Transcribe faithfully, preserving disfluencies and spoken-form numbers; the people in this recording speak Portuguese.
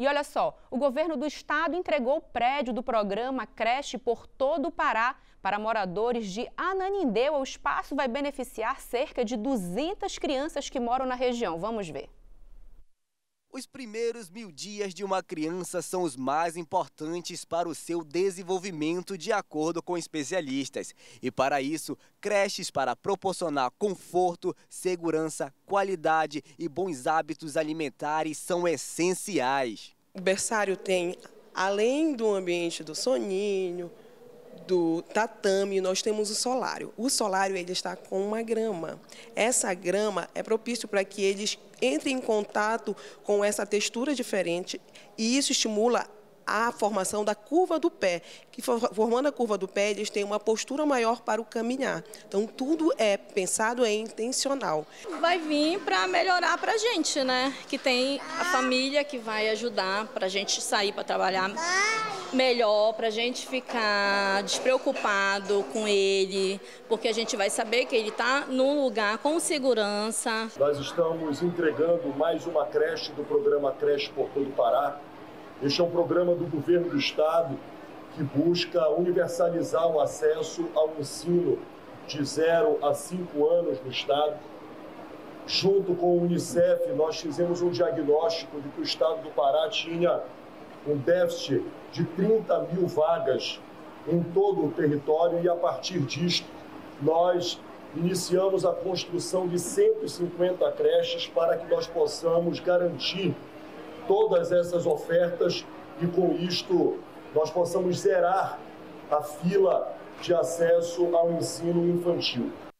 E olha só, o governo do estado entregou o prédio do programa Creche por todo o Pará para moradores de Ananindeua. O espaço vai beneficiar cerca de duzentas crianças que moram na região. Vamos ver. Os primeiros mil dias de uma criança são os mais importantes para o seu desenvolvimento, de acordo com especialistas. E para isso, creches para proporcionar conforto, segurança, qualidade e bons hábitos alimentares são essenciais. O berçário tem, além do ambiente do soninho, do tatame, nós temos o solário. O solário ele está com uma grama. Essa grama é propício para que eles entrem em contato com essa textura diferente e isso estimula a formação da curva do pé, que formando a curva do pé, eles têm uma postura maior para o caminhar. Então, tudo é pensado, é intencional. Vai vir para melhorar para a gente, né? Que tem a família que vai ajudar para a gente sair para trabalhar melhor, para a gente ficar despreocupado com ele, porque a gente vai saber que ele está num lugar com segurança. Nós estamos entregando mais uma creche do programa Creche por todo o Pará. Este é um programa do governo do estado que busca universalizar o acesso ao ensino de zero a cinco anos no estado. Junto com o Unicef, nós fizemos um diagnóstico de que o estado do Pará tinha um déficit de trinta mil vagas em todo o território e, a partir disto, nós iniciamos a construção de cento e cinquenta creches para que nós possamos garantir todas essas ofertas e, com isto, nós possamos zerar a fila de acesso ao ensino infantil.